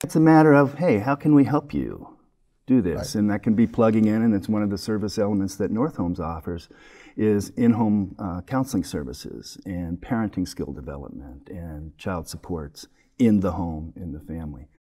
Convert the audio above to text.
It's a matter of, hey, how can we help you do this? Right. And that can be plugging in, and it's one of the service elements that North Homes offers is in-home counseling services and parenting skill development and child supports in the home, in the family.